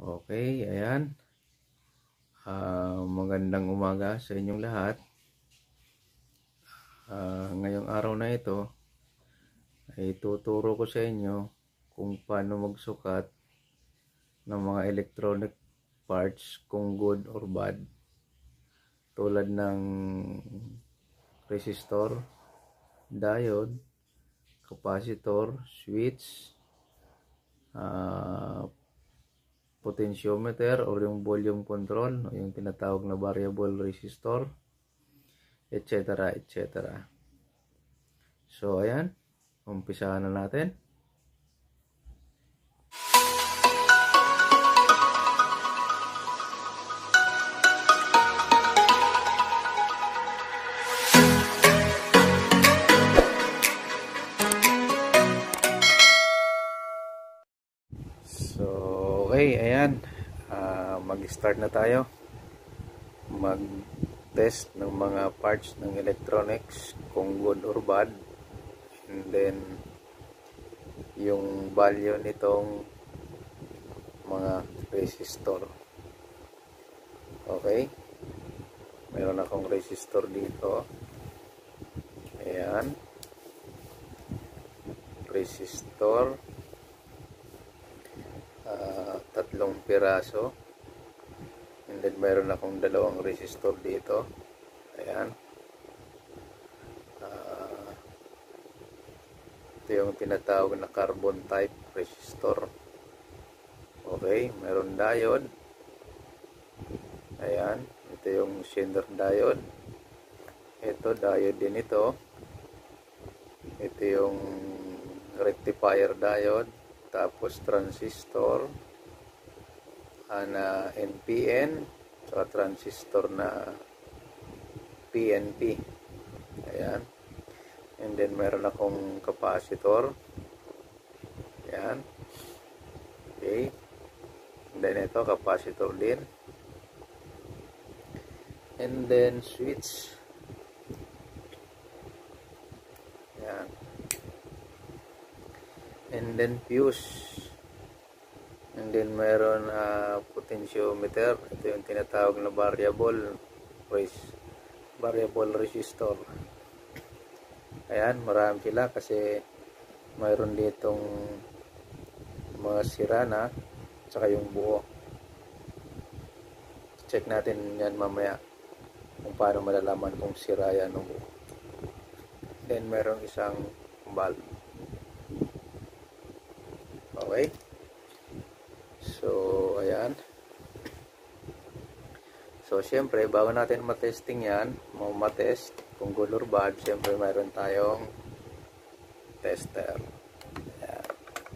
Okay, ayan. Magandang umaga sa inyong lahat. Ngayong araw na ito ay tuturo ko sa inyo kung paano magsukat ng mga electronic parts kung good or bad, tulad ng resistor, diode, capacitor, switch, potentiometer or yung volume control o yung tinatawag na variable resistor, etc. etc. So ayan, umpisahan na natin. So okay, ayan, mag-start na tayo mag-test ng mga parts ng electronics kung good or bad, and then yung value nitong mga resistor. Okay, meron akong resistor dito, ayan, resistor, 3 piraso, and then meron akong 2 resistor dito, ayan. Ito yung tinatawag na carbon type resistor. Okay, meron diode, ayan, ito yung Zener diode, ito diode din ito yung rectifier diode, tapos transistor na NPN, saka transistor na PNP, ayan. And then meron akong capacitor, ayan, okay. And then ito capacitor din, and then switch, ayan, and then fuse, and then meron potentiometer, ito yung tinatawag na variable resistor. Ayan, marami sila kasi mayroon ditong mga sira na, saka yung buo. Check natin yan mamaya kung paano malalaman kung sira yan o buo. Then meron isang bulb. Okay, so ayan. So syempre bago natin matesting yan, matest kung good or bad, syempre mayroon tayong tester. Ayan.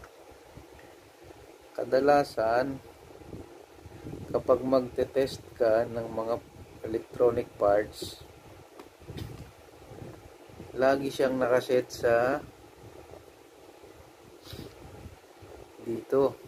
Kadalasan kapag magte-test ka ng mga electronic parts, lagi siyang nakaset sa dito,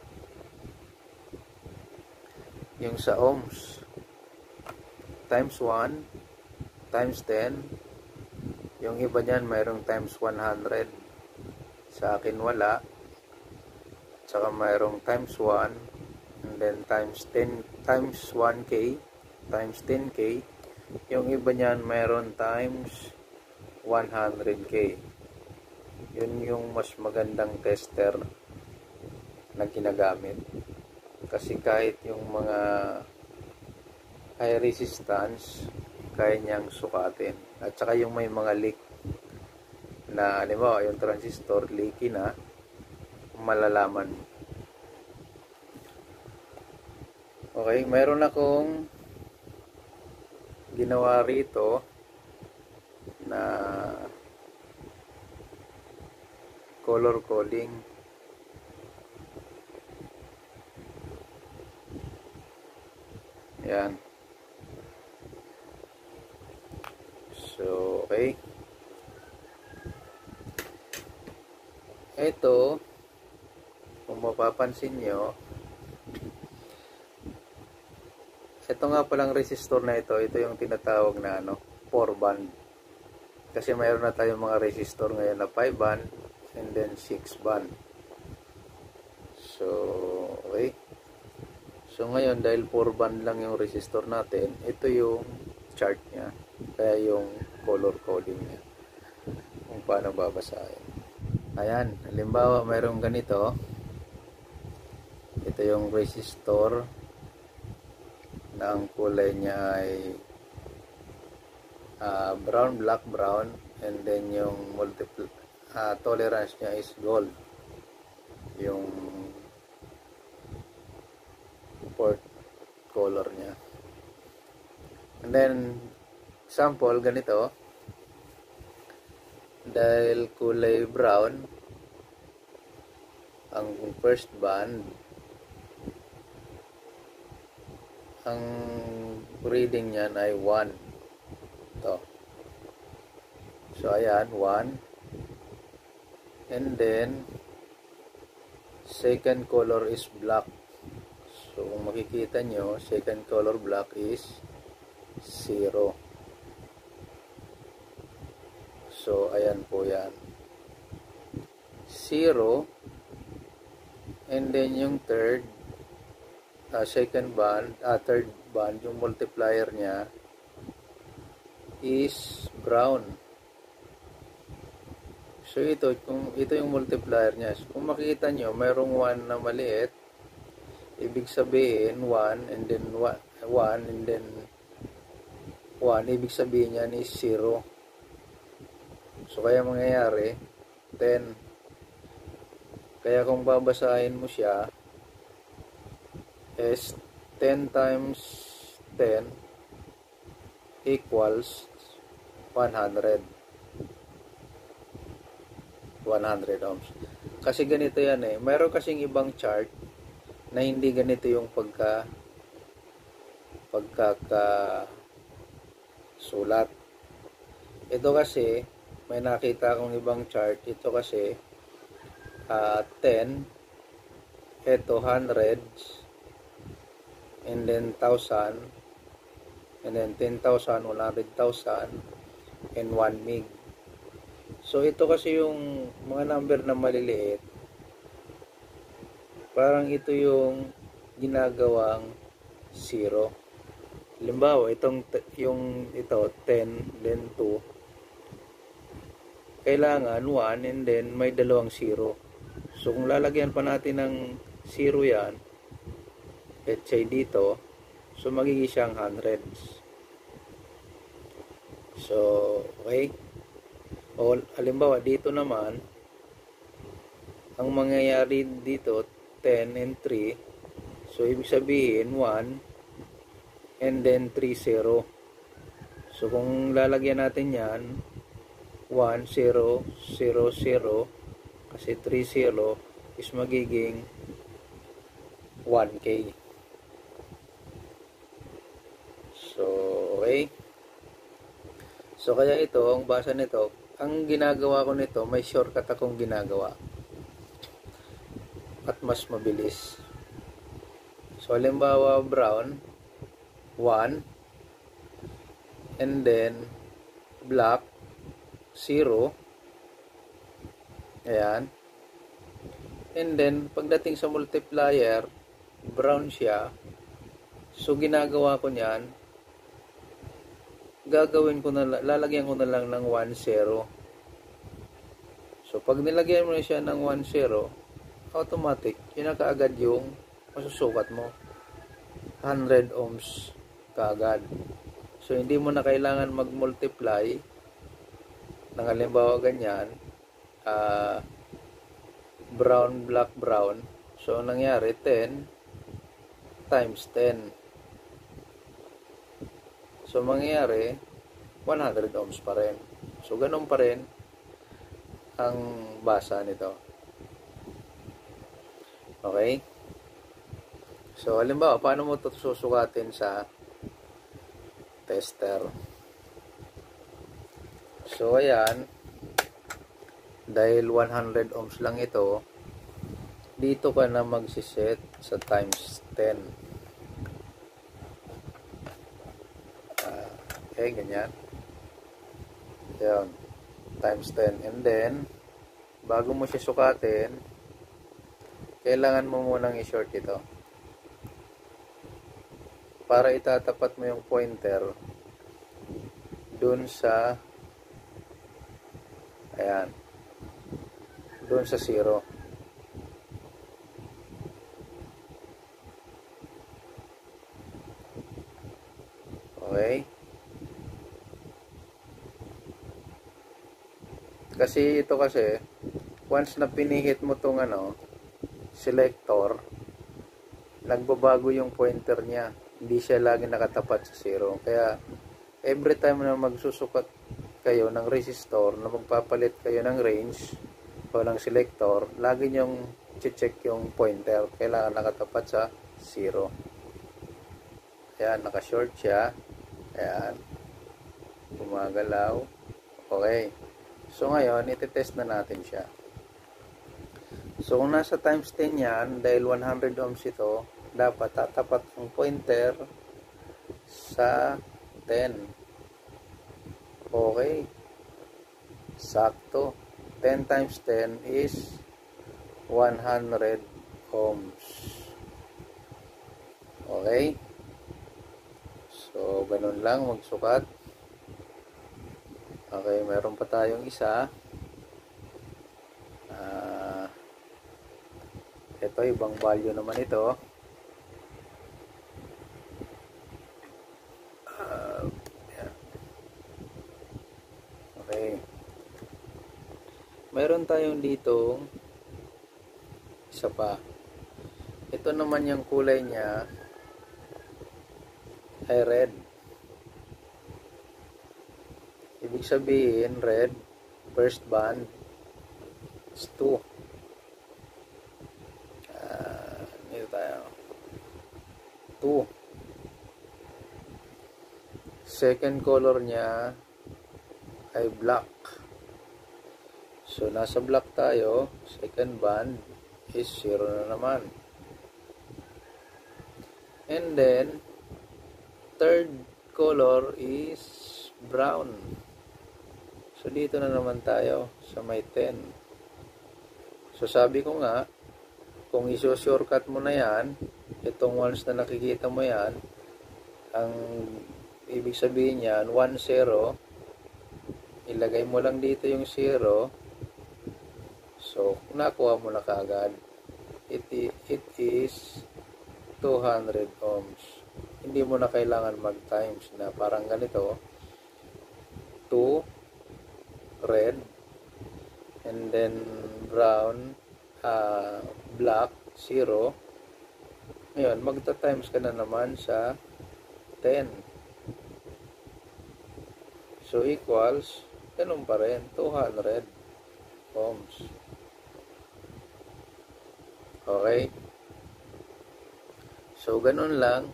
yung sa ohms, times 1, times 10, yung iba niyan mayroong times 100, sa akin wala, tsaka mayroong times 1, and then times 10, times 1k, times 10k, yung iba niyan mayroon times 100k. Yun yung mas magandang tester na ginagamit, kasi kahit yung mga high resistance kaya niyang sukatin, at saka yung may mga leak na, halimbawa yung transistor leaky na, malalaman. Okay, mayroon akong ginawa rito na color coding. Yan. So, okay. Ito, kung mapapansin nyo, ito nga palang resistor na ito yung tinatawag na 4 band. Kasi mayroon na tayong mga resistor ngayon na 5 band and then 6 band. So, okay. So ngayon, dahil 4 band lang yung resistor natin, ito yung chart niya. Kaya yung color coding niya. Kung paano babasahin. Ayan, halimbawa mayroong ganito. Ito yung resistor na ang kulay niya ay brown, black, brown, and then yung tolerance niya is gold. Yung port color niya. And then sample ganito, dahil kulay brown ang first band, ang reading niyan ay 1. Ito. So ayan, 1. And then second color is black. So kung makikita nyo, second color black is 0. So ayan po yan, 0. And then yung third third band, yung multiplier niya is brown. So ito yung multiplier niya. So, kung makita nyo, mayroong 1 na maliit, ibig sabihin 1 and then 1 and then 1, ibig sabihin yan is 0. So kaya mangyayari 10. Kaya kung babasahin mo siya is 10 times 10 equals 100 ohms. Kasi ganito yan eh. Mayroon kasing ibang chart na hindi ganito yung pagkakasulat. Ito kasi, may nakita akong ibang chart. Ito kasi 10, ito hundreds, and then 1,000, and then 10,000, 100,000, and 1 mig. So ito kasi yung mga number na maliliit, parang ito yung ginagawang 0. Halimbawa, ito 10, then 2, kailangan 1 and then may dalawang 0. So kung lalagyan pa natin ng 0 yan, let's say dito, so magiging siyang hundreds. So okay. O halimbawa dito naman, ang mangyayari dito 10 and 3, so ibig sabihin 1 and then 3 0. So kung lalagyan natin yan 1 0 0 0, kasi 3 0 is magiging 1K. So okay. So kaya ito, ang basa nito, ang ginagawa ko nito, may shortcut akong ginagawa at mas mabilis. So halimbawa brown 1, and then black 0, ayan, and then pagdating sa multiplier brown siya. So ginagawa ko niyan, lalagyan ko na lang ng 1 0. So pag nilagyan mo na siya ng 1 0, automatic yun na kaagad yung masusukat mo, 100 ohms kaagad. So hindi mo na kailangan mag-multiply ng halimbawa ganyan, brown, black, brown. So nangyari 10 times 10. So mangyayari 100 ohms pa rin. So ganun pa rin ang basa nito. Okay? So halimbawa, paano mo ito susukatin sa tester? So ayan, dahil 100 ohms lang ito, dito ka na magsiset sa times 10. Okay, ganyan. Yan, times 10. And then, bago mo siya sukatin, kailangan mo munang i-short ito. para itatapat mo yung pointer dun sa, ayan, dun sa 0. Okay? Kasi ito kasi, once na pinihit mo tong selector, nagbabago yung pointer niya. Hindi siya lagi nakatapat sa 0. Kaya, every time na magsusukat kayo ng resistor, na magpapalit kayo ng range o ng selector, lagi nyong check yung pointer. Kailangan nakatapat sa 0. Ayan, naka-short siya. Ayan. Gumagalaw. Okay. So, ngayon, iti-test na natin siya. So, kung nasa times 10 yan, dahil 100 ohms ito, dapat tatapat ang pointer sa 10. Okay. Sakto. 10 times 10 is 100 ohms. Okay. So, ganun lang magsukat. Okay, meron pa tayong isa. Ito, ibang value naman ito. Yeah. Okay. Meron tayong dito isa pa. Ito naman yung kulay niya ay red. Ibig sabihin, red, first band is 2. Dito tayo. 2. Second color niya ay black. So, nasa black tayo. Second band is 0 na naman. And then, third color is brown. So, dito na naman tayo sa may 10. So, sabi ko nga, kung iso-shortcut mo na yan, itong ones na nakikita mo yan, ang ibig sabihin yan, 1, 0, ilagay mo lang dito yung 0. So, nakuha mo na kaagad. It is 200 ohms. Hindi mo na kailangan mag-times na parang ganito. 2, red, and then brown, black, 0. Ngayon, magta-times ka na naman sa 10. So, equals, ganun pa rin, 200 ohms. Okay? So, ganun lang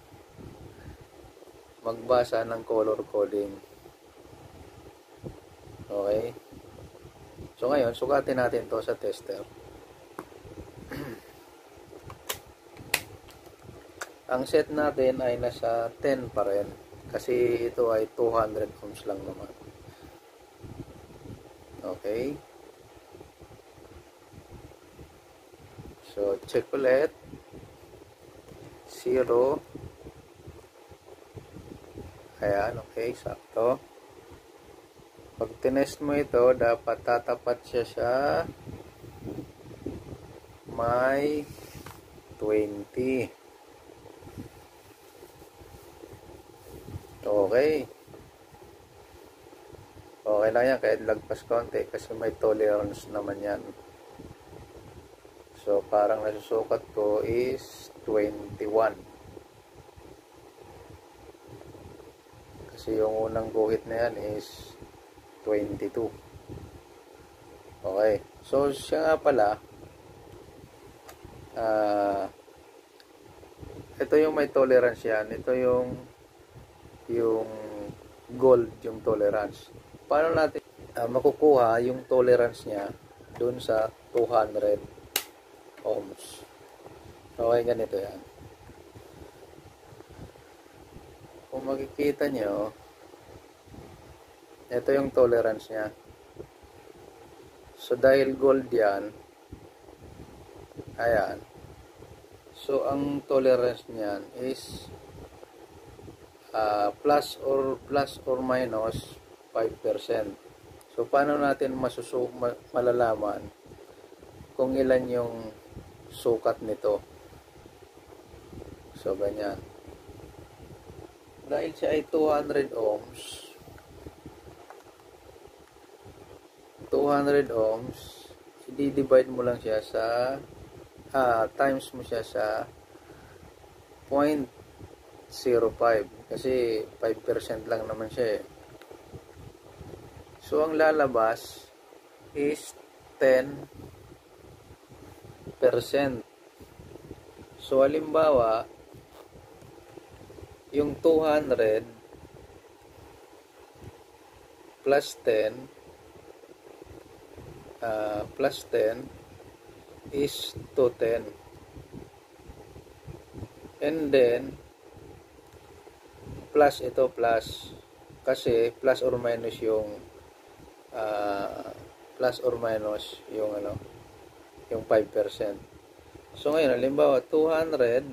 magbasa ng color coding. Okay? So, ngayon, sukatin natin to sa tester. Ang set natin ay nasa 10 pa rin. Kasi ito ay 200 ohms lang naman. Okay? So, check ulit. 0. Ayan, okay, sakto. Pag tinest mo ito, dapat tatapat siya sa may 20. Okay. Okay lang yan, kahit lagpas konti kasi may tolerance naman yan. So, parang nasusukat ko is 21. Kasi yung unang guhit na yan is 22. Okay. So, siya nga pala, ito yung may tolerance yan. Ito yung gold, yung tolerance. Paano natin makukuha yung tolerance niya dun sa 200 ohms? Okay, ganito yan. Kung makikita nyo, ito yung tolerance niya. So, dahil gold yan, ayan. So, ang tolerance niyan is plus or minus 5%. So paano natin malalaman kung ilan yung sukat nito? So ganyan. Dahil siya ay 200 ohms, 200 ohms, i-divide mo lang siya sa times mo siya sa 0.05 kasi 5% lang naman siya eh. So ang lalabas is 10%. So halimbawa, yung 200 plus 10 is 210. And then plus ito plus kasi plus or minus yung yung 5%. So ngayon halimbawa 200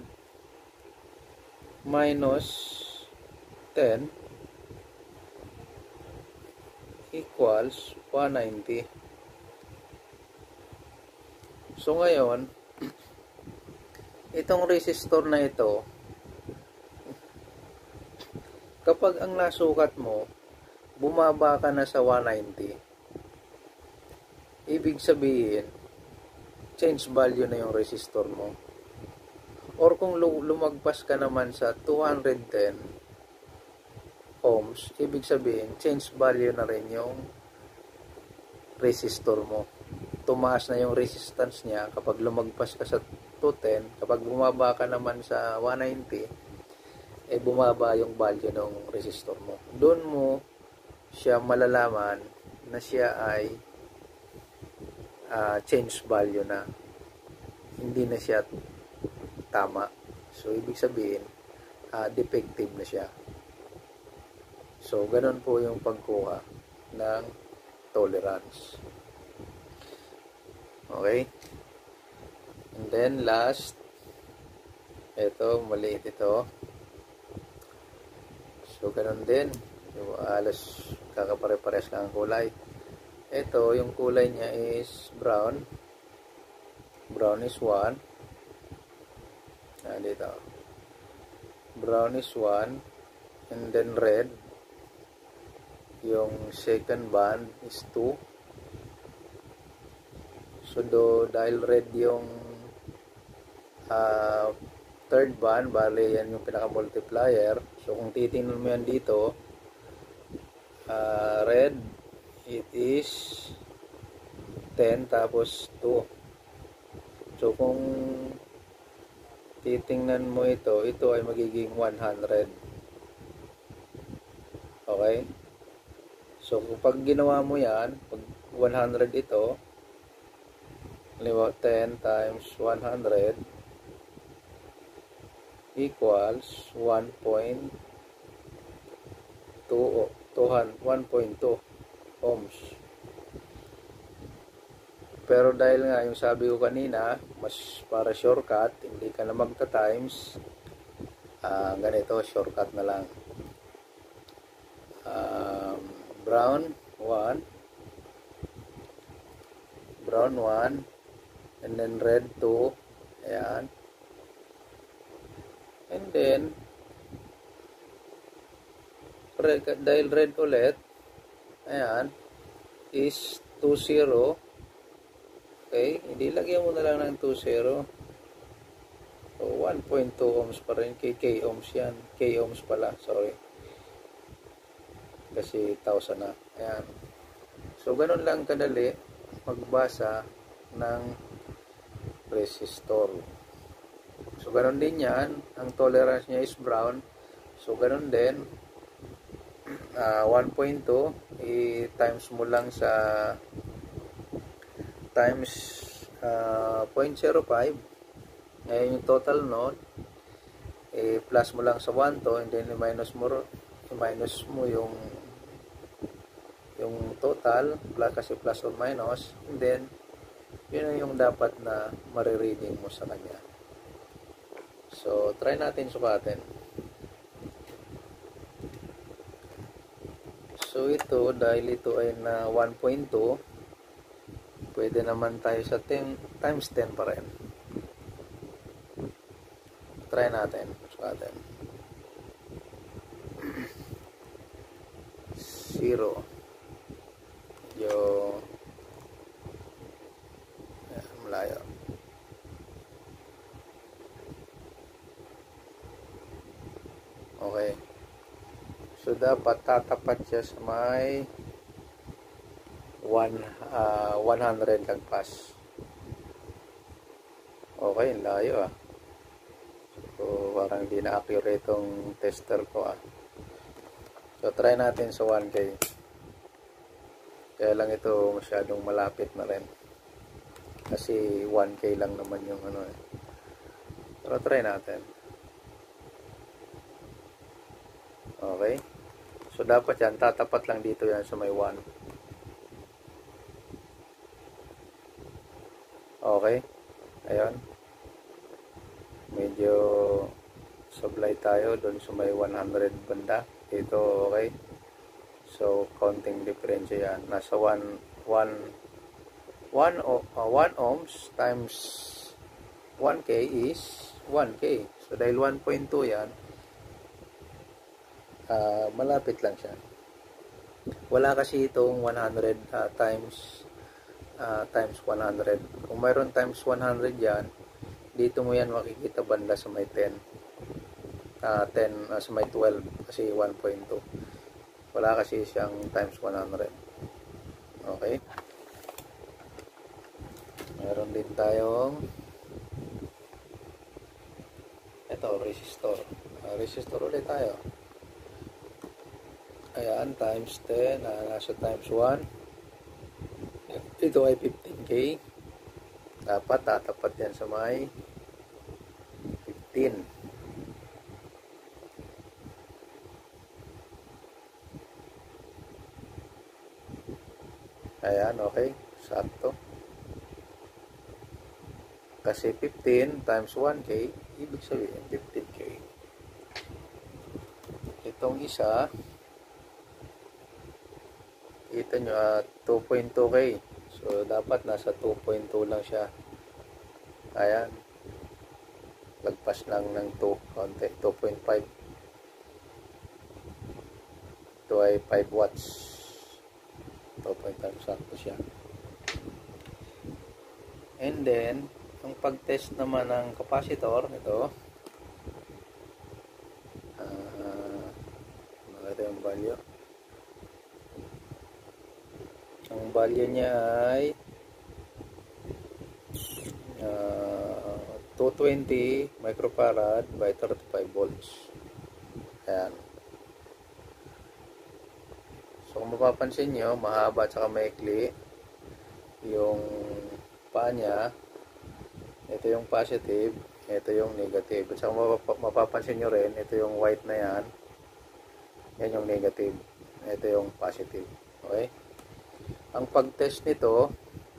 minus 10 equals 190. So ngayon, itong resistor na ito, kapag ang nasukat mo, bumaba ka na sa 190, ibig sabihin, change value na yung resistor mo. Or kung lumagpas ka naman sa 210 ohms, ibig sabihin, change value na rin yung resistor mo. Tumaas na yung resistance niya kapag lumagpas ka sa 210. Kapag bumaba ka naman sa 190, bumaba yung value ng resistor mo. Doon mo siya malalaman na siya ay change value na. Hindi na siya tama. So, ibig sabihin, defective na siya. So, ganun po yung pagkuha ng tolerance. Okay? And then, last, ito, maliit ito. So, ganun din. Yung alas, kakapare-pares lang ang kulay. Ito, yung kulay niya is brown. Brown is 1. Dito. Brown is 1. And then red. Yung second band is 2. So, dahil red yung third band, bali yan yung pinaka-multiplier. So, kung titingnan mo yan dito, red, it is 10 tapos 2. So, kung titingnan mo ito ay magiging 100. Okay? So, pag ginawa mo yan, pag 100 ito, halimbawa 10 times 100 equals 1.2 ohms. Pero dahil nga yung sabi ko kanina, mas para shortcut, hindi ka na magta-times, ganito, shortcut na lang. Brown 1, and then red 2, ayan. And then, dahil red ulit, ayan, is 20. Okay, hindi lagyan mo na lang ng 20. So, 1.2 ohms pa rin. K ohms yan. K ohms pala, sorry. Kasi 1,000 na. Ayan. So, ganun lang kadali magbasa ng resistor. So, ganun din yan. Ang tolerance niya is brown. So, ganun din. 1.2 i-times mo lang sa times 0.05. Ngayon yung total nun, plus mo lang sa 1 to, and then i-minus mo yung total, plus kasi plus or minus, and then yun yung dapat na marireading mo sa kanya. So, try natin sukatin. So ito, dahil ito ay na 1.2, pwede naman tayo sa 10 times 10 pa rin. Try natin. Sukatin. 0. Yung malayo. Okay. So, dapat tatapat siya sa may 100 lagpas. Okay, layo ah. So, parang hindi na accurate itong tester ko ah. So, try natin sa 1K. Kaya lang ito masyadong malapit na rin. Kasi 1K lang naman yung ano eh. Pero try natin. Okay. So, dapat yan, tatapat lang dito yan sa may 1. Okay. Ayan. Medyo sablay tayo doon sa may 100 banda. Ito, okay. So, counting difference yan. Nasa 1 ohms times 1K is 1K. So, dahil 1.2 yan, malapit lang siya. Wala kasi itong 100 times 100. Kung mayroon times 100 yan, dito mo yan makikita banda sa may 10. Sa may 12 kasi 1.2. Wala kasi siyang times 100. Okay. Meron din tayong ito, resistor. Resistor ulit tayo. Ayan, times 10, nasa times 1. Ito ay 15K. Dapat tatapat yan sa may 15. Ayan, okay. Sakto. Kasi 15 times 1K, ibig sabihin 15K. Itong isa, kita nyo, 2.2K. So, dapat nasa 2.2 lang siya. Ayan. Lagpas lang ng 2. Konti. 2.5. Ito ay 5 watts. 2.5. Sakto siya. And then, ang pag-test naman ng capacitor, ito. Ito yung value. Ang value niya ay 220 microfarad by 35 volts. Ayan. So, kung mapapansin nyo, mahaba at saka maikli yung paa niya. Ito yung positive, ito yung negative. At saka mapapansin nyo rin, ito yung white na yan. Yan yung negative. Ito yung positive. Okay? Ang pag-test nito,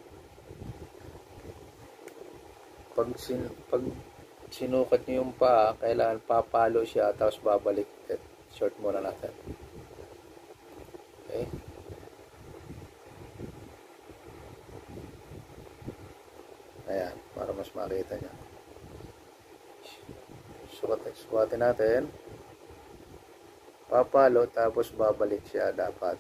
pag sinukat nyo yung paa, kailangan papalo siya, tapos babalik. Short muna natin. Okay? Ayan, para mas makita nyo. Sukatin natin. Papalo, tapos babalik siya dapat.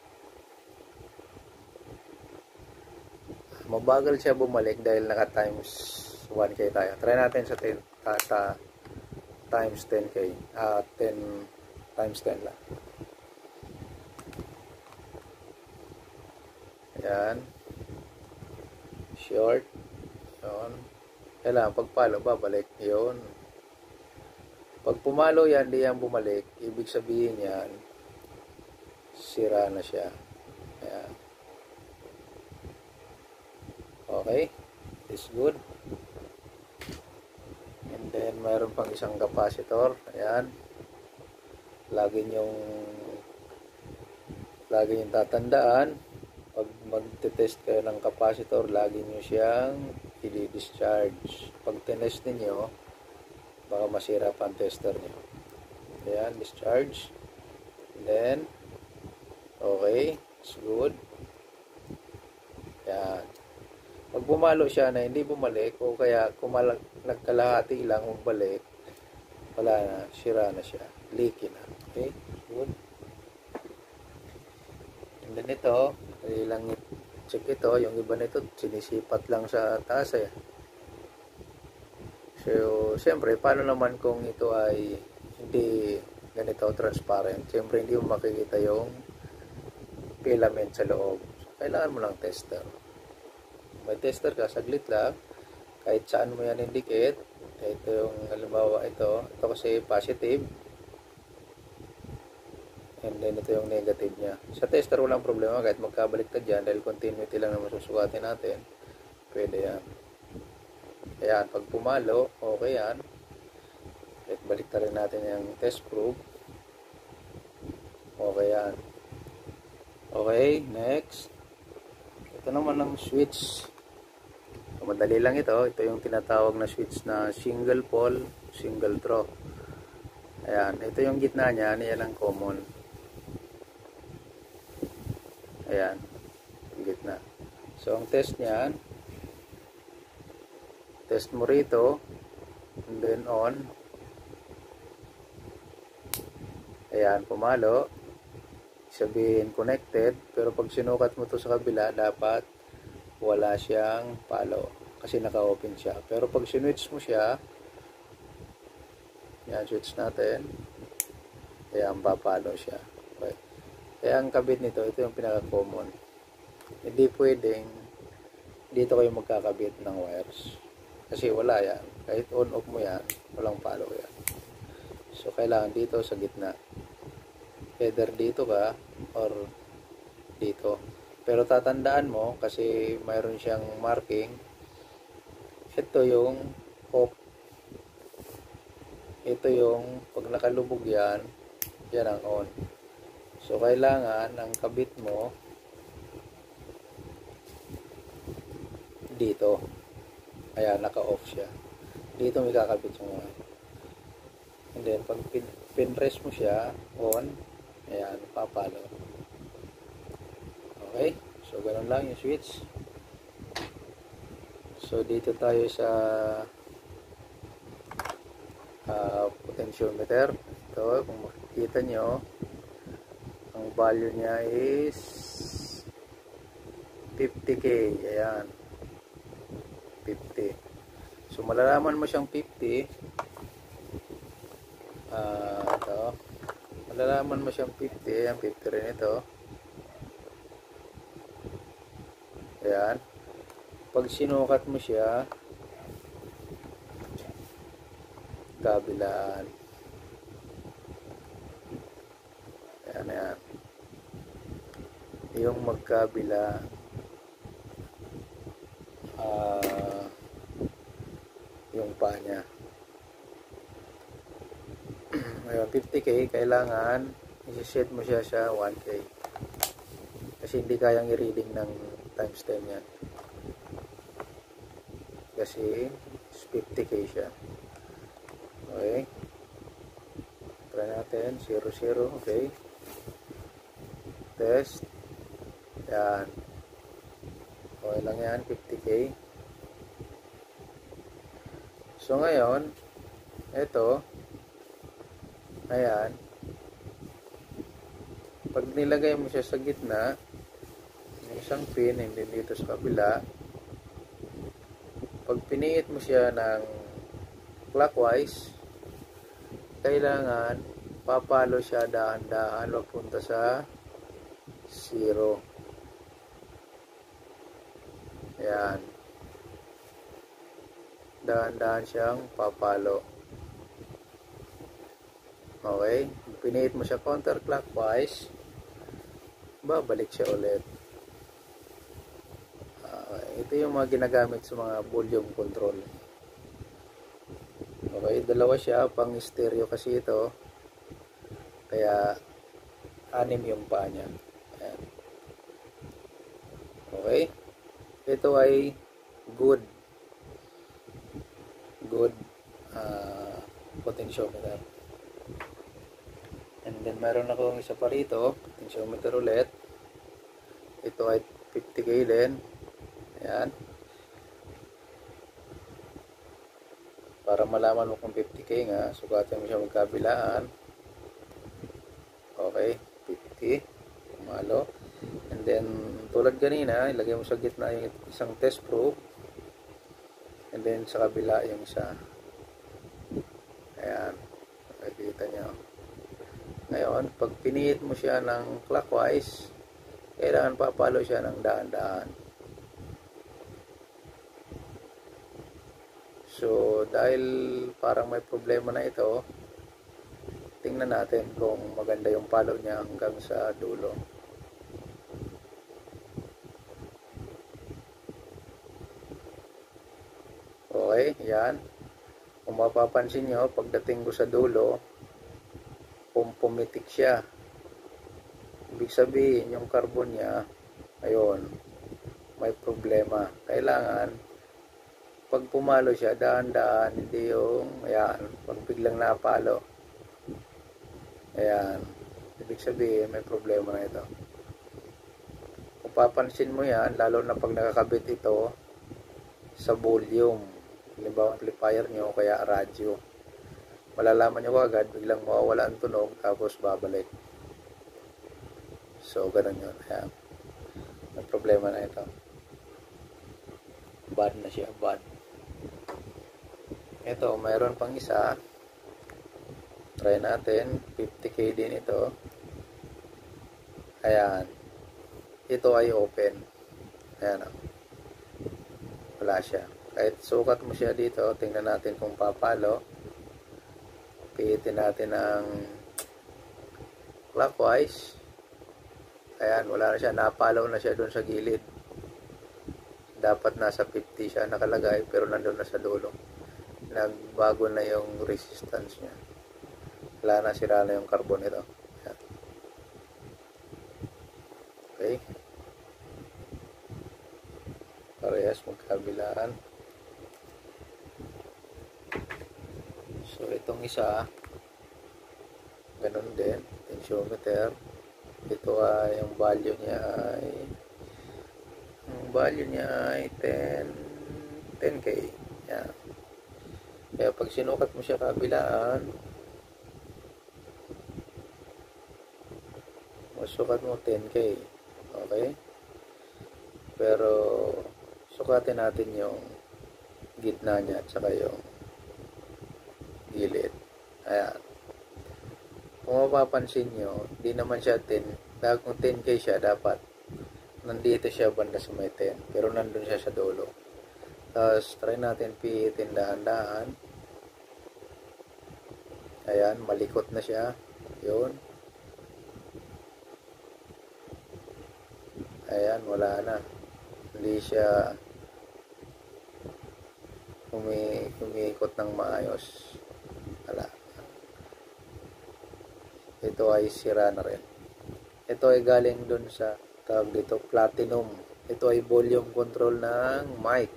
Mabagal siya bumalik dahil naka times 1K tayo. Try natin sa 10 times 10K. 10 times 10 lang. Ayan. Short. Yun. Kailangan pagpalo, babalik. Yun. Pag pumalo yan, di yan bumalik. Ibig sabihin yan, sira na siya. Ayan. Okay, is good. And then mayroon pang isang capacitor. Ayan. Lagi nyong tatandaan, pag magte-test kayo ng capacitor, lagi nyo siyang i-discharge. Pag tinest niyo, baka masira pa ang tester nyo. Ayan, discharge. And then Okay, it's good. Yan. Pag bumalo siya na hindi bumalik o kaya nagkalahati lang bumalik, wala na, sira na siya. Leaky na. Okay, good. And then ito, lang check ito, yung iba nito sinisipat lang sa taas eh. So, siyempre, paano naman kung ito ay hindi ganito transparent? Siyempre, hindi mo makikita yung filament sa loob. So, kailangan mo lang tester. May tester ka, saglit lang. Kahit saan mo yan indicate. Ito yung, halimbawa, ito kasi positive. And then, ito yung negative niya. Sa tester, walang problema. Kahit magkabaliktad dyan, dahil continuity lang na masusukatin natin, pwede yan. Ayan, pag pumalo, okay yan. At balik rin natin yung test probe. Okay yan. Okay, next. Ito naman ang switch. Madali lang ito. Ito yung tinatawag na switch na single pole, single throw. Ayan, ito yung gitna niya. Yan ang common. Ayan, yung gitna. So, ang test niyan, test mo rito, and then on. Ayan, pumalo. Sabihin connected, pero pag sinukat mo to sa kabila, dapat wala siyang palo kasi naka-open siya. Pero pag sinwitch mo siya, yan, switch natin. Ayan, papalo siya. Okay. Kaya ang kabit nito, ito yung pinaka-common. Hindi pwedeng dito kayo magkakabit ng wires. Kasi wala yan. Kahit on-off mo yan, walang palo yan. So, kailangan dito sa gitna. Either dito ka or dito. Pero tatandaan mo, kasi mayroon siyang marking. Ito yung off. Ito yung, pag nakalubog yan, yan ang on. So, kailangan ang kabit mo dito. Ayan, naka-off siya. Dito may kakabit yung wire. And then, pag pinress mo siya, on, ayan, papalo. Okay? So, ganun lang yung switch. So, dito tayo sa potentiometer. Ito, kung makikita nyo, ang value niya is 50K. Ayan. 50. So, malalaman mo siyang 50. Ito. Malalaman mo siyang 50. Ayan, 50 rin ito. Ayan. Pag sinukat mo siya, kabilaan. Ayan, ayan. Yung magkabila, yung pa niya. Ngayon, 50K, kailangan isi-set mo siya sa 1K. Kasi hindi kayang i-reading ng times 10 yan. Kasi 50K siya. Okay. Try natin. 0, okay. Test. Yan. Okay lang yan. 50K. So, ngayon, ito, ayan, pag nilagay mo siya sa gitna, yung isang pin, hindi dito sa kabila, pag piniit mo siya ng clockwise, kailangan papalo siya dahan-dahan papunta sa 0. Ayan. Dahan-dahan siyang papalo. Okay. Piniit mo siya counterclockwise, babalik siya ulit. Ito yung mga ginagamit sa mga volume control. Okay. Dalawa siya, pang stereo kasi ito. Kaya 6 yung paa niya. Ayan. Okay. Ito ay good potentiometer. And then meron akong isa pa rito, potentiometer ulit. Ito ay 50K din. Ayan. Para malaman mo kung 50K nga, sukatin mo siya magkabilaan. Okay, 50. Pumalo. And then, tulad kanina, ilagay mo sa gitna yung isang test probe. And then, sa kabila yung isa. Ayan. Nakikita nyo. Ngayon, pag pinihit mo siya ng clockwise, kailangan papalo siya ng daan-daan. So, dahil parang may problema na ito, tingnan natin kung maganda yung palo niya hanggang sa dulo. Okay, yan. Kung mapapansin nyo, pagdating ko sa dulo, pumitik siya. Ibig sabihin, yung carbon niya, ayun, may problema. Kailangan, pag pumalo siya, daan-daan, hindi yung, ayan, pag biglang napalo. Ayan, ibig sabihin, may problema na ito. Kung papansin mo yan, lalo na pag nakakabit ito sa volume, halimbawa amplifier nyo, kaya radyo, malalaman nyo agad, biglang mawawala ang tunog, tapos babalik. So, ganun yun. Ayan. May problema na ito. Bad na siya, bad. Ito, mayroon pang isa. Try natin. 50K din ito. Ayan. Ito ay open. Ayan. Wala siya. Kahit sukat mo siya dito, tingnan natin kung papalo. Pihitin natin ng clockwise. Ayan, wala na siya. Napalo na siya doon sa gilid. Dapat nasa 50 siya nakalagay, pero nandun na sa dulo. Nagbago na yung resistance niya. Wala na, sira na yung carbon nito. Ayan. Okay. Parehas magkabilaan. So, itong isa, ganun din, potentiometer. Ito ay, yung value niya ay 10K. Yan. Kaya pag sinukat mo siya kabilaan, masukat mo 10K. Okay? Pero, sukatin natin yung gitna niya at saka yung gilid. Ayan. Kung mapapansin nyo, di naman siya 10. Dahil kung 10K siya, dapat nandito siya banda sa may 10. Pero nandun siya sa dulo. Tapos, try natin pihitin dahan-dahan. Ayan, malikot na siya. Yun. Ayan, wala na. Hindi siya umiikot ng maayos. Wala. Ito ay sira na rin. Ito ay galing dun sa tawag dito, platinum. Ito ay volume control ng mic.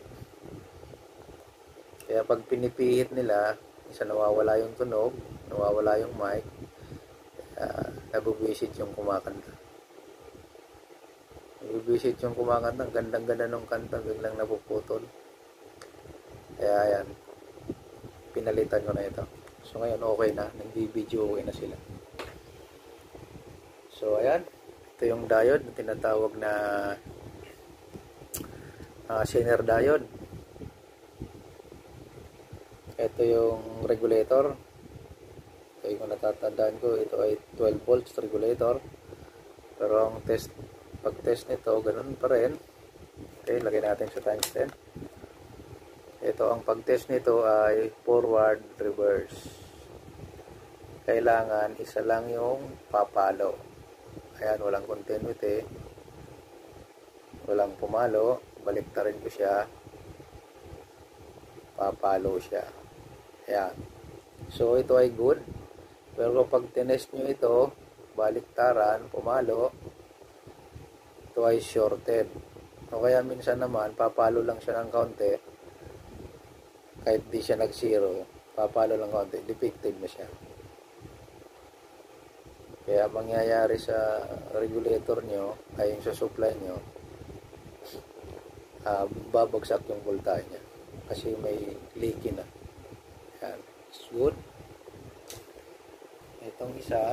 Kaya pag pinipihit nila, isa nawawala yung tunog, nawawala yung mic, nabubwisit yung kumakanta. Nabubwisit yung kumakanta, gandang-ganda ng kanta, biglang napuputol. Kaya yan, pinalitan ko na ito. So ngayon okay na, nag-video okay na sila. So ayan, ito yung diode na tinatawag na Zener diode. Ito yung regulator. Ito yung natatandaan ko, ito ay 12 volts regulator. Pero ang pag-test nito, ganun pa rin. Okay, lagay natin sa times 10. Ito, ang pag-test nito ay forward, reverse. Kailangan isa lang yung papalo. Ayan, walang continuity. Walang pumalo. Baliktarin ko siya. Papalo siya. Ayan. So, ito ay good. Pero kapag tinest nyo ito, baliktaran, pumalo, ito ay shorted. O kaya minsan naman, papalo lang siya ng kaunti. Kahit di siya nag-zero, papalo lang kaunti. Defective na siya. Kaya mangyayari sa regulator nyo, ay yung sa supply nyo, babagsak yung voltahe niya. Kasi may leaky na. Yan. It's good. Itong isa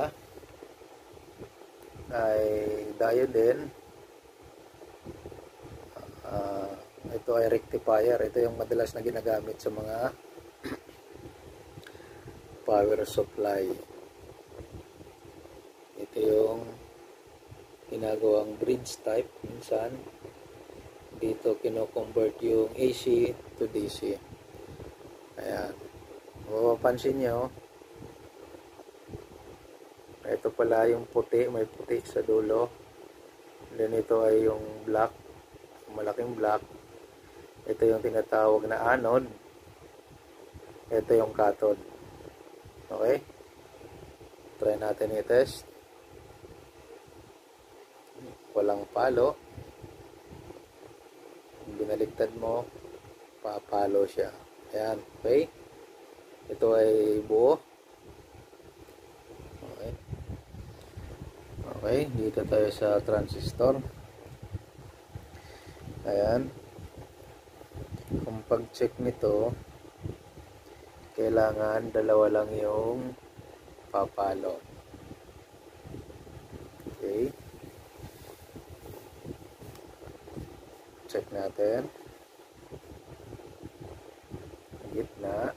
ay diode din. Ito ay rectifier. Ito yung madalas na ginagamit sa mga power supply. Ito yung ginagawang bridge type. Minsan dito kino-convert yung AC to DC. Ayan. Mapapansin nyo, ito pala yung puti, may puti sa dulo. Then ito ay yung black, malaking black. Ito yung tinatawag na anode. Ito yung cathode. Okay? Try natin i-test. Walang palo. Binaligtad mo, papalo siya. Ayan, okay? Ito ay buo. Okay. Okay, dito tayo sa transistor. Ayan. Kung pag-check nito, kailangan dalawa lang yung papalo. Okay. Check natin. Gitna.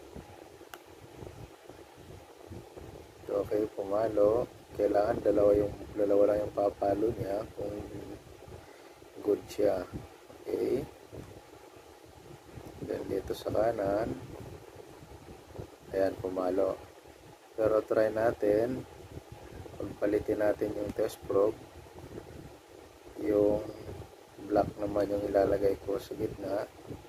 So, okay, pumalo. Kailangan dalawa lang yung papalo niya kung good siya. Okay. Then dito sa kanan, ayan, pumalo. Pero try natin, pagpalitin natin yung test probe, yung black naman yung ilalagay ko sa gitna.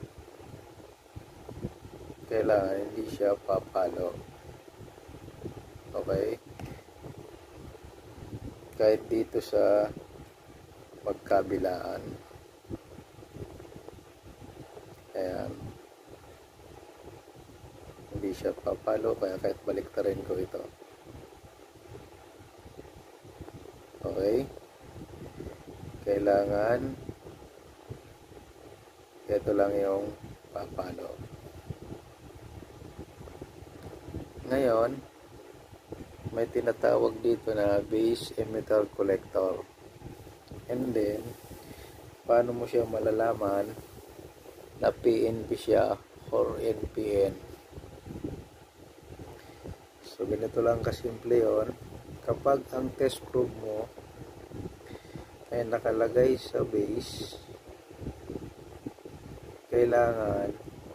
Kailangan hindi siya papalo. Okay. Kahit dito sa magkabilaan. Ayan. Hindi siya papalo, kaya kahit baliktarin ko ito. Okay. Kailangan ito lang yung papalo. Ngayon, may tinatawag dito na base emitter collector. And then, paano mo siya malalaman na PNP siya or NPN? So, ganito lang kasimple yun. Kapag ang test probe mo ay nakalagay sa base, kailangan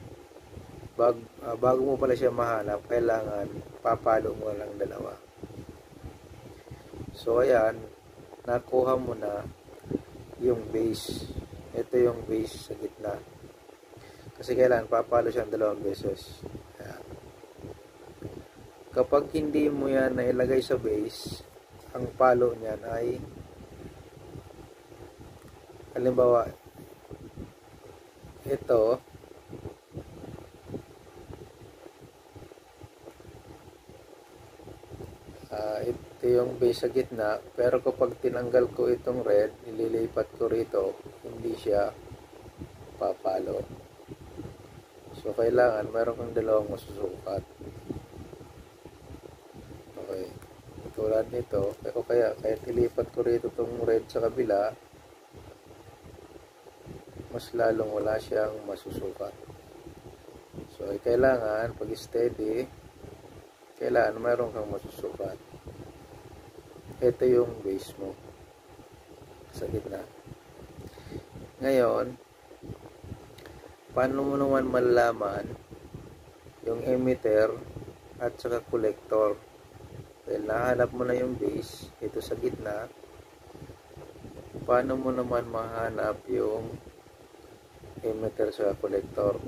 bago mo pala siya mahanap, kailangan papalo mo lang dalawa. So ayan, nakuha mo na yung base. Ito yung base sa gitna. Kasi kailangan papalo siyang dalawang beses. Ayan. Kapag hindi mo yan nailagay sa base, ang palo niyan ay, halimbawa, ito yung base sa gitna, pero kapag tinanggal ko itong red, nililipat ko rito, hindi siya papalo. So kailangan meron kang dalawang masusukat. Okay, tulad nito, o kaya kahit ilipat ko rito itong red sa kabila, mas lalong wala siyang masusukat. So kailangan pag steady, kailangan meron kang masusukat. Ito yung base mo sa gitna. Ngayon, paano mo naman malalaman yung emitter at saka collector? Dahil nahanap mo na yung base, ito sa gitna, paano mo naman mahanap yung emitter sa collector?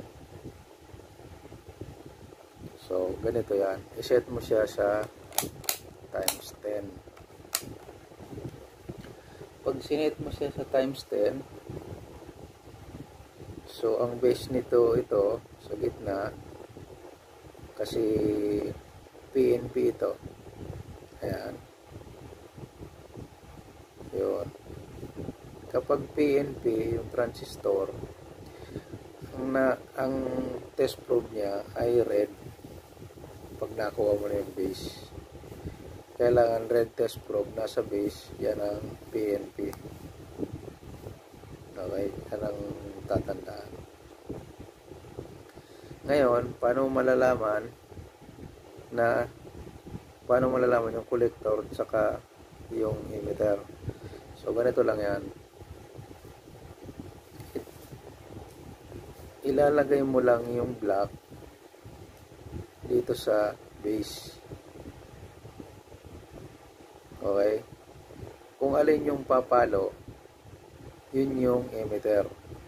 So, ganito yan. I-set mo siya sa times 10. Pag sinet mo siya sa times 10, so ang base nito ito sa gitna, kasi PNP ito. Ayan. kapag PNP, yung transistor, ang test probe niya ay red pag nakuha mo na yung base. Kailangan red test probe nasa base, yan ang PNP. Okay, yan ang tatandaan. Ngayon, paano malalaman yung collector at saka yung emitter? So, ganito lang yan. Ilalagay mo lang yung block dito sa base. Okay? Kung alin yung papalo, yun yung emitter.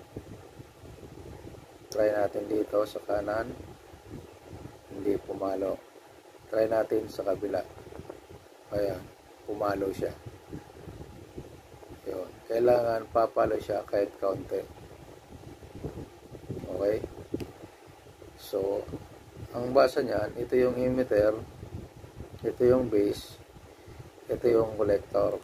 Try natin dito sa kanan. Hindi pumalo. Try natin sa kabila. Ayan, pumalo siya. Yun. Kailangan papalo siya kahit kaunti. Okay? So, ang basa niyan, ito yung emitter, ito yung base, ito yung collector.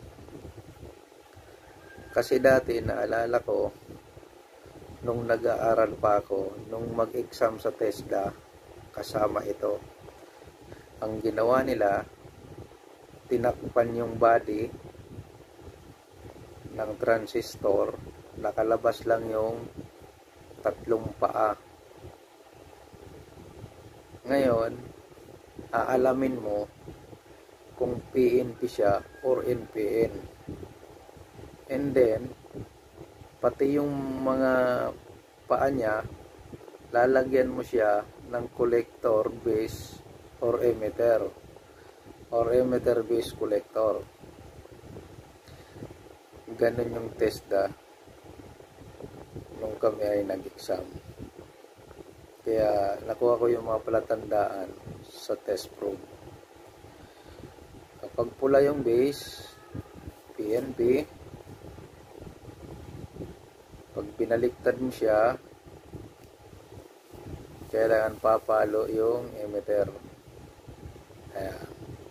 Kasi dati, naalala ko, nung nag-aaral pa ako, nung mag-exam sa TESDA, kasama ito. Ang ginawa nila, tinakpan yung body ng transistor, nakalabas lang yung tatlong paa. Ngayon, aalamin mo kung PNP siya or NPN. And then, pati yung mga paa niya, lalagyan mo siya ng collector base or emitter base collector. Ganun yung TESDA nung kami ay nag-exam. Kaya nakuha ko yung mga palatandaan sa test probe. Kapag pula yung base, PNP. Pag binaliktad mo siya, kailangan papalo yung emitter. Ayan.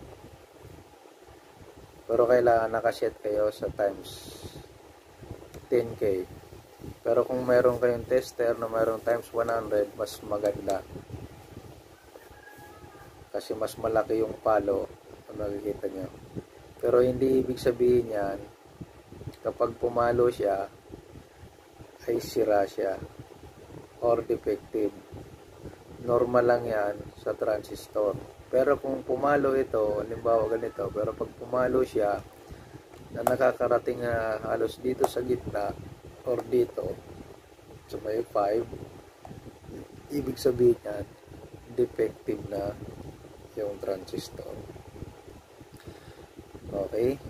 Pero kailangan nakaset kayo sa times 10K. Pero kung mayroon kayong tester na mayroong times 100, mas maganda. Kasi mas malaki yung palo na makikita nyo. Pero hindi ibig sabihin yan, kapag pumalo siya, ay sira siya or defective. Normal lang yan sa transistor. Pero kung pumalo ito, halimbawa ganito, pero pag pumalo siya na nakakarating na halos dito sa gitna or dito sa may 5, ibig sabihin yan, defective na yung transistor. Okay?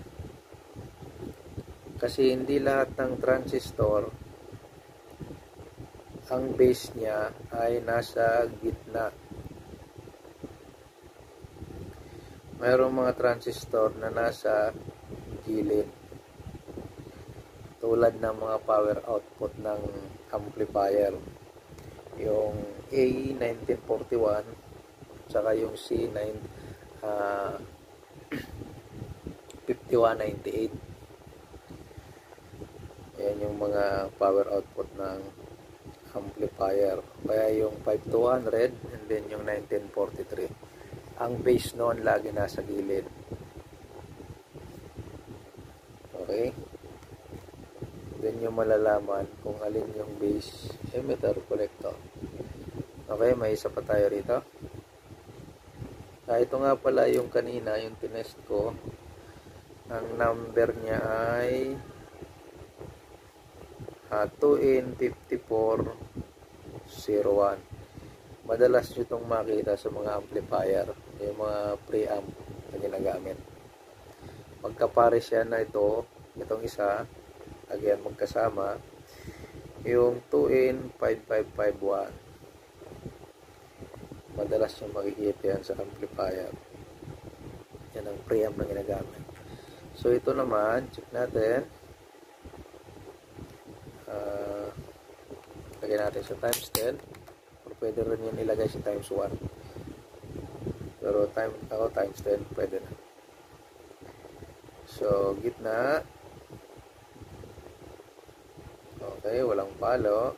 Kasi hindi lahat ng transistor ang base niya ay nasa gitna. Mayroong mga transistor na nasa gilid. Tulad ng mga power output ng amplifier. Yung A1941 saka yung C5198. Yan yung mga power output ng amplifier. Kaya yung 5200 and then yung 1943. Ang base noon lagi nasa gilid. Okay? Then yung malalaman kung alin yung base emitter collector. Okay, may isa pa tayo rito. Ito nga pala yung kanina, yung tinest ko. Ang number niya ay 2N5401. Madalas nyo itong makita sa mga amplifier, yung mga preamp na ginagamit. Magkapares yan na itong isa, again magkasama, yung 2N5551. Madalas nyo makikita yan sa amplifier. Yan ang preamp na ginagamit. So ito naman, check natin. Lagyan natin sa times 10, or pwede rin yun ilagay sa times 1, pero times 10 pwede na. So gitna, Okay, walang palo.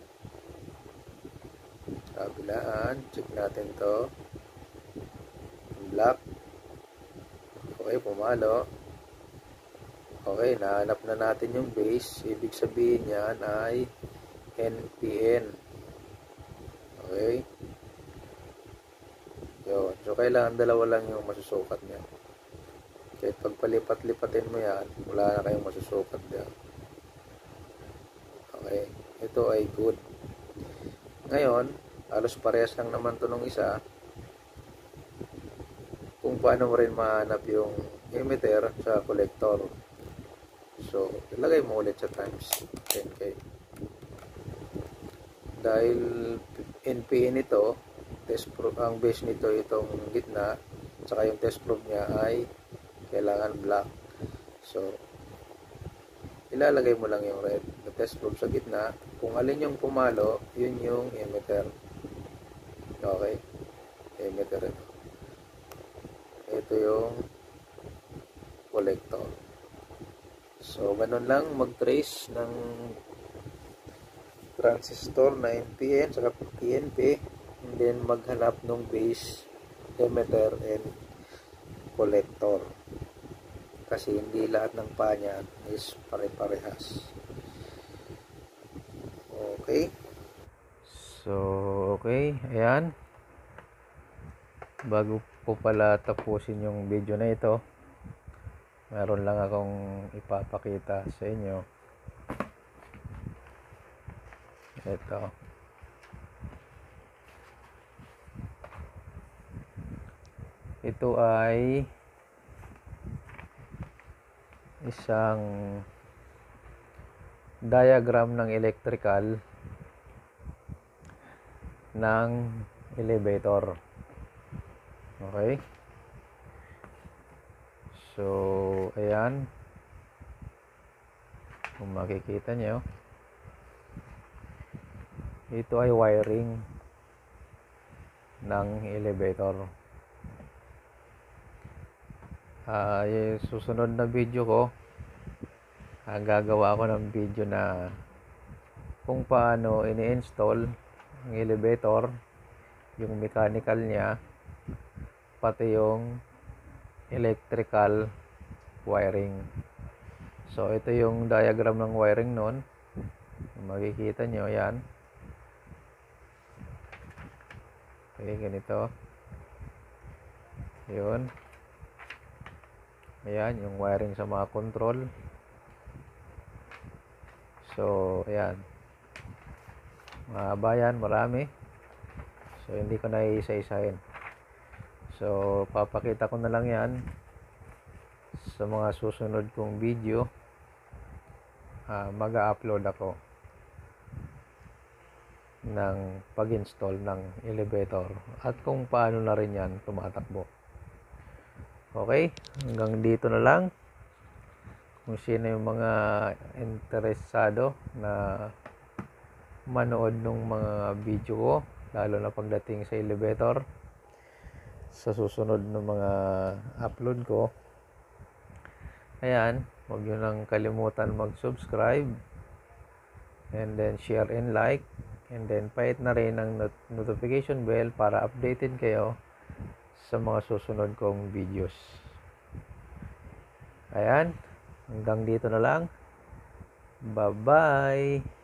Kabilaan, check natin to. Black. Okay, pumalo. Okay, nahanap na natin yung base. Ibig sabihin yan ay NPN. Okay. Yun. So, kailangan dalawa lang yung masusukat niya. Kahit pagpalipat-lipatin mo yan, wala na kayong masusukat niya. Okay. Ito ay good. Ngayon, halos parehas lang naman to nung isa. Kung paano mo rin mahanap yung emitter sa collector. So, ilagay mo ulit sa times 10K. Dahil NPN ito, test probe, ang base nito itong gitna, saka yung test probe niya ay kailangan black. So, ilalagay mo lang yung red na test probe sa gitna. Kung alin yung pumalo, yun yung emitter. Okay? Emitter ito. Ito yung collector. So, ganun lang mag-trace ng transistor na NPN saka PNP, and then maghanap ng base, emitter, and collector. Kasi hindi lahat ng panya is pare-parehas. Okay. So, okay. Ayan. Bago ko pala tapusin yung video na ito, meron lang akong ipapakita sa inyo. Ito. Ito ay isang diagram ng electrical ng elevator. Okay? So, ayan. Kung makikita nyo, ito ay wiring ng elevator. Yung susunod na video ko, gagawa ako ng video na kung paano ini-install ang elevator, yung mechanical niya, pati yung electrical wiring. So, ito yung diagram ng wiring nun. Makikita nyo, yan. Okay, ganito. Yun. Ayan, yung wiring sa mga control. So, ayan. Mahaba yan, marami. So, hindi ko na isa-isahin. So, papakita ko na lang yan sa mga susunod kong video. Mag-upload ako ng pag-install ng elevator at kung paano na rin yan tumatakbo. Okay, hanggang dito na lang. Kung sino yung mga interesado na manood ng mga video ko, lalo na pagdating sa elevator, sa susunod ng mga upload ko, ayan, huwag nyo nang kalimutan mag-subscribe, and then share and like, and then pahit na rin ang notification bell para updated kayo sa mga susunod kong videos. Ayan, hanggang dito na lang. Bye-bye!